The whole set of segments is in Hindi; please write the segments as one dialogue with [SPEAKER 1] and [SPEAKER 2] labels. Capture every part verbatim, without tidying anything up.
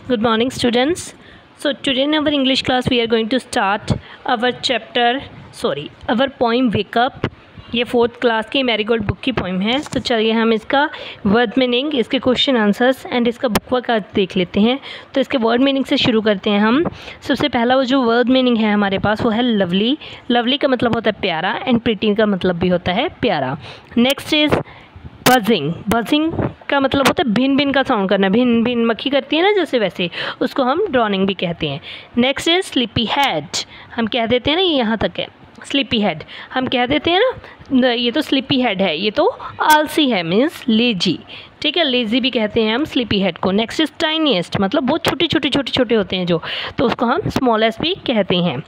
[SPEAKER 1] Good morning, students. So today in our English class we are going to start our chapter sorry our poem Wake Up. ये फोर्थ क्लास की मैरीगोल्ड बुक की पोइम है. तो चलिए हम इसका वर्ड मीनिंग, इसके क्वेश्चन आंसर्स एंड इसका बुक वर्क आज देख लेते हैं. तो इसके वर्ड मीनिंग से शुरू करते हैं हम. सबसे पहला वो जो वर्ड मीनिंग है हमारे पास वो है लवली. लवली का मतलब होता है प्यारा एंड प्रिटी का मतलब भी होता है प्यारा. Next is buzzing. बजिंग का मतलब होता है भिन भिन का साउंड करना. भिन भिन मक्खी करती है ना जैसे, वैसे उसको हम ड्रॉनिंग भी कहते हैं. Next is sleepy head. हम कह देते हैं ना, ये यहाँ तक है. स्लीपी हेड हम कह देते हैं ना, ये तो स्लीपी हेड है, ये तो आलसी है, मीन्स लेजी. ठीक है, लेजी भी कहते हैं हम स्लीपी हेड को. नेक्स्ट इज टाइनीएस्ट, मतलब बहुत छोटे छोटे छोटे छोटे होते हैं जो, तो उसको हम स्मॉलेस्ट भी कहते हैं.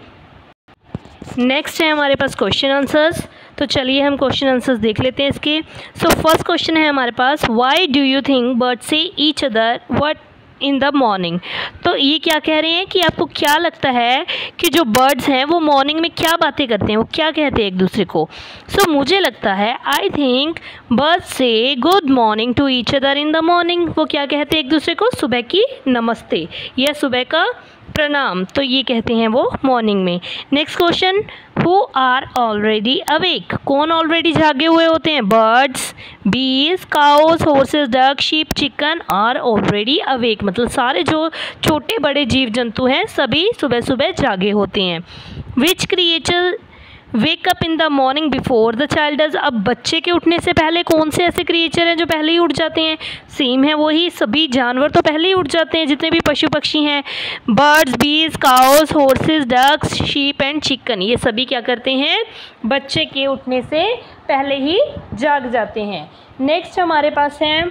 [SPEAKER 1] नेक्स्ट है हमारे पास क्वेश्चन आंसर्स. तो चलिए हम क्वेश्चन आंसर्स देख लेते हैं इसके. सो फर्स्ट क्वेश्चन है हमारे पास, why do you think birds say each other what in the morning. तो ये क्या कह रहे हैं कि आपको क्या लगता है कि जो बर्ड्स हैं वो मॉर्निंग में क्या बातें करते हैं, वो क्या कहते हैं एक दूसरे को. सो so, मुझे लगता है I think birds say good morning to each other in the morning. वो क्या कहते हैं एक दूसरे को, सुबह की नमस्ते या सुबह का प्रणाम, तो ये कहते हैं वो मॉर्निंग में. Next question, who are already awake. कौन ऑलरेडी जागे हुए होते हैं, birds, bees, cows, horses, duck, sheep, chicken are already awake. मतलब सारे जो छोटे बड़े जीव जंतु हैं सभी सुबह सुबह जागे होते हैं. Which creature wake up in the morning before the child does. अब बच्चे के उठने से पहले कौन से ऐसे क्रिएचर हैं जो पहले ही उठ जाते हैं. सेम है वही, सभी जानवर तो पहले ही उठ जाते हैं जितने भी पशु पक्षी हैं. Birds, bees, cows, horses, ducks, sheep and chicken, ये सभी क्या करते हैं, बच्चे के उठने से पहले ही जाग जाते हैं. नेक्स्ट हमारे पास है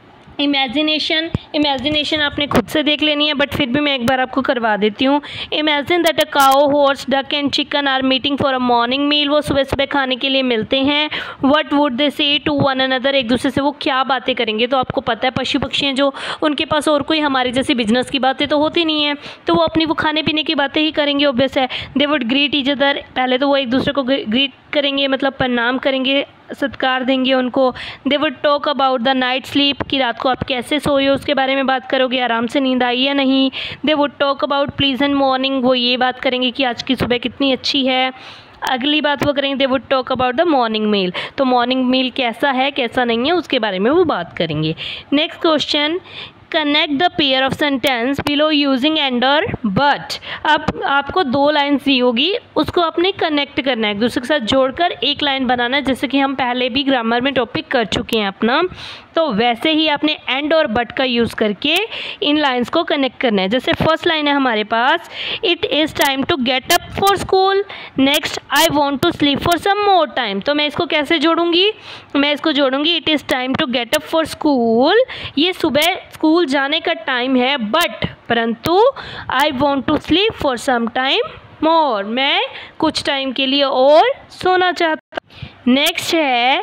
[SPEAKER 1] इमेजिनेशन. इमेजिनेशन आपने खुद से देख लेनी है, बट फिर भी मैं एक बार आपको करवा देती हूँ. Imagine that a cow, horse, duck and chicken are meeting for a morning meal. वो सुबह सुबह खाने के लिए मिलते हैं. व्हाट वुड दे से टू वन अनदर. एक दूसरे से वो क्या बातें करेंगे. तो आपको पता है पशु पक्षी हैं जो, उनके पास और कोई हमारी जैसी बिजनेस की बातें तो होती नहीं है, तो वो अपनी वो खाने पीने की बातें ही करेंगे, ऑब्वियस है. They would greet each other. पहले तो वो एक दूसरे को ग्रीट करेंगे, मतलब प्रणाम करेंगे, सत्कार देंगे उनको. They would talk about the night sleep, कि रात को आप कैसे सोए हो उसके बारे में बात करोगे, आराम से नींद आई या नहीं. They would talk about pleasant morning, वो ये बात करेंगे कि आज की सुबह कितनी अच्छी है. अगली बात वो करेंगे, they would talk about the morning meal, तो मॉर्निंग मील कैसा है कैसा नहीं है उसके बारे में वो बात करेंगे. Next question, connect the pair of sentence below using and और बट. अब आपको दो लाइन्स दी होगी, उसको आपने कनेक्ट करना है, एक दूसरे के साथ जोड़कर एक लाइन बनाना है, जैसे कि हम पहले भी ग्रामर में टॉपिक कर चुके हैं अपना. तो वैसे ही आपने एंड और बट का यूज़ करके इन लाइन्स को कनेक्ट करना है. जैसे फर्स्ट लाइन है हमारे पास, it is time to get up for school. Next, I want to sleep for some more time. तो मैं इसको कैसे जोड़ूंगी, मैं इसको जोड़ूंगी it is time to get up for school. ये सुबह स्कूल जाने का टाइम है, बट परंतु I want to sleep for some time more, मैं कुछ टाइम के लिए और सोना चाहता. नेक्स्ट है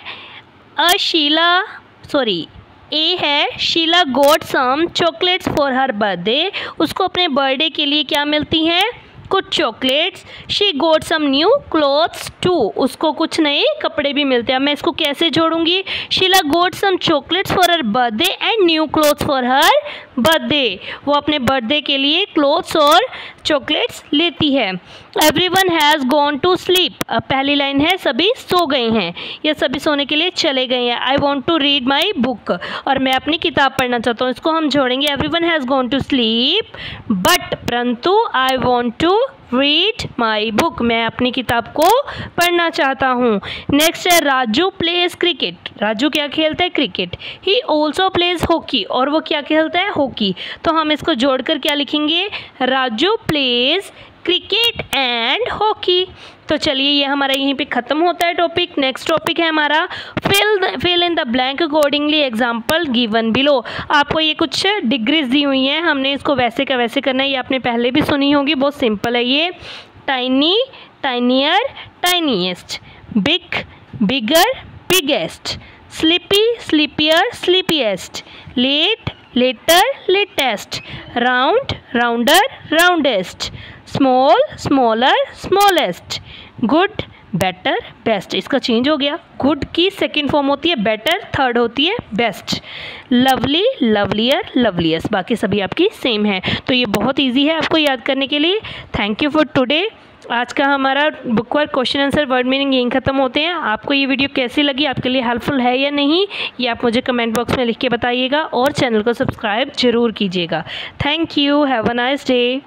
[SPEAKER 1] अ शीला सॉरी ए है Sheela got some chocolates for her birthday. उसको अपने बर्थडे के लिए क्या मिलती हैं, कुछ chocolates. She got some new clothes too, उसको कुछ नए कपड़े भी मिलते हैं. मैं इसको कैसे जोड़ूंगी, Sheela got some chocolates for her birthday and new clothes for her birthday. वो अपने बर्थडे के लिए क्लोथ्स और चॉकलेट्स लेती है. Everyone has gone to sleep. अब पहली लाइन है सभी सो गए हैं या सभी सोने के लिए चले गए हैं. I want to read my book, और मैं अपनी किताब पढ़ना चाहता हूँ. इसको हम जोड़ेंगे, everyone has gone to sleep but परंतु I want to read my book, मैं अपनी किताब को पढ़ना चाहता हूँ. नेक्स्ट है राजू प्लेज क्रिकेट. राजू क्या खेलता है, cricket. He also plays hockey, और वो क्या खेलता है, हॉकी. तो हम इसको जोड़कर क्या लिखेंगे, Raju plays cricket and hockey. तो चलिए ये हमारा यहीं पे ख़त्म होता है टॉपिक. नेक्स्ट टॉपिक है हमारा fill fill in the blank accordingly example given below. आपको ये कुछ डिग्रीज दी हुई हैं, हमने इसको वैसे का वैसे करना है. ये आपने पहले भी सुनी होगी, बहुत सिंपल है ये. Tiny, tinier, tiniest. Big, bigger, biggest. Sleepy, sleepier, sleepiest. Late, later, latest. Round, rounder, roundest. Small, smaller, smallest. Good, better, best, इसका चेंज हो गया। गुड की सेकंड फॉर्म होती है बेटर, थर्ड होती है बेस्ट। लवली, लवलियर, लवलियस्ट, बाकी सभी आपकी सेम है। तो ये बहुत इजी है आपको याद करने के लिए। Thank you for today. आज का हमारा book work, question answer, word meaning यहीं ख़त्म होते हैं। आपको ये वीडियो कैसी लगी, आपके लिए हेल्पफुल है या नहीं, ये आप मुझे कमेंट बॉक्स में लिख के बताइएगा और चैनल को सब्सक्राइब जरूर कीजिएगा। Thank you, have a nice day.